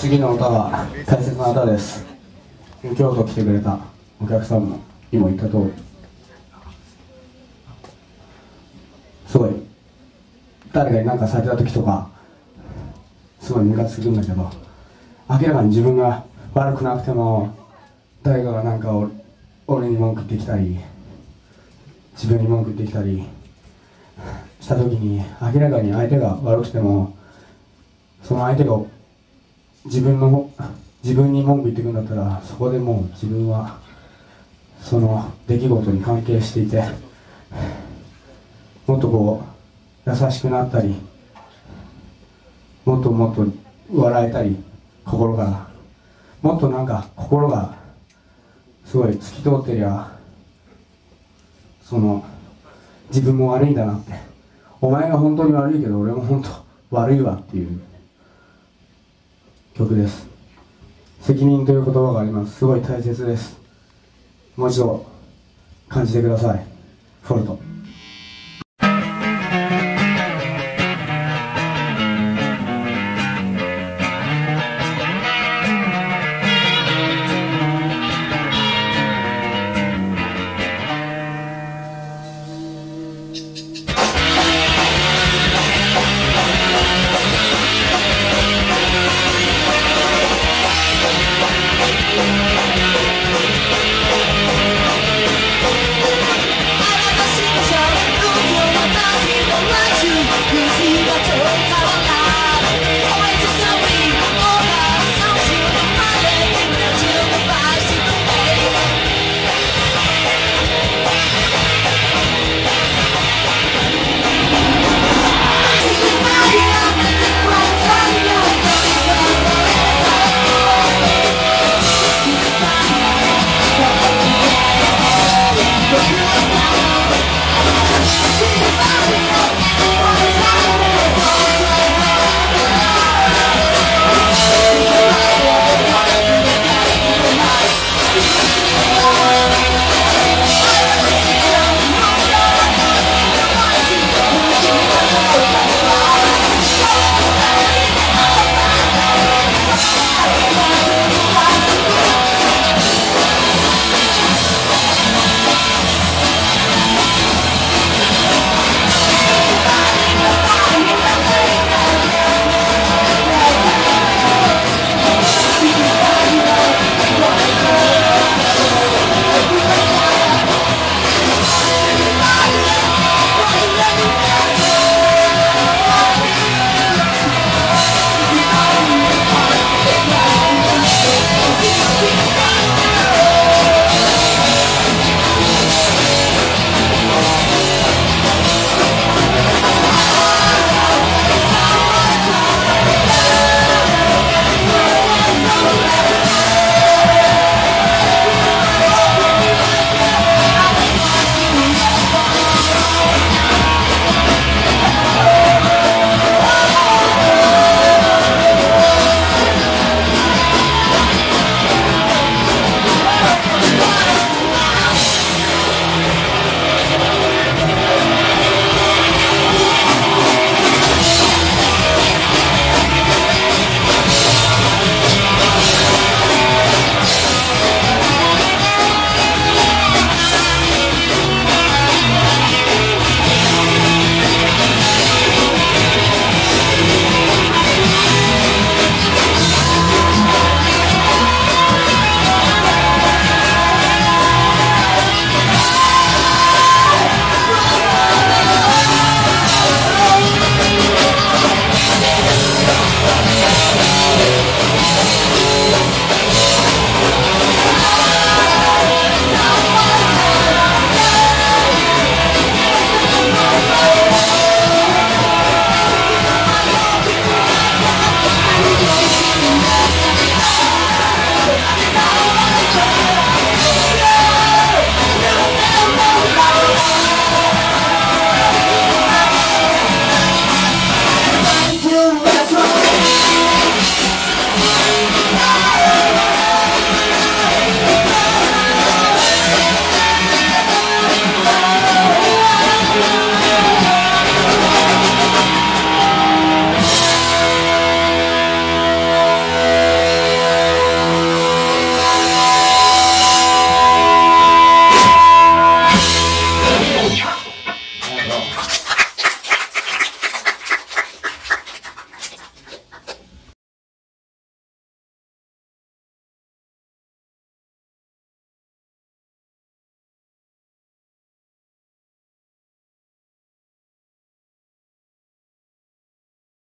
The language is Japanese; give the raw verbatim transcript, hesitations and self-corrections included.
次の歌は大切な歌です。京都来てくれたお客さんも今言った通り、すごい誰かに何かされた時とかすごいムカつくんだけど、明らかに自分が悪くなくても誰かが何かを俺に文句言ってきたり自分に文句言ってきたりした時に、明らかに相手が悪くてもその相手が自分の自分に文句言ってくんだったら、そこでもう自分はその出来事に関係していて、もっとこう優しくなったり、もっともっと笑えたり、心からもっとなんか心がすごい透き通ってりゃ、その自分も悪いんだなって、お前が本当に悪いけど俺も本当悪いわっていう曲です。責任という言葉があります。すごい大切です。もう一度感じてください。フォルト。